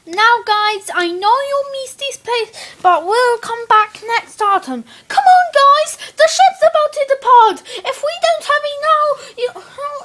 Now, guys, I know you'll miss this place, but we'll come back next autumn. Come on, guys, the ship's about to depart. If we don't hurry now,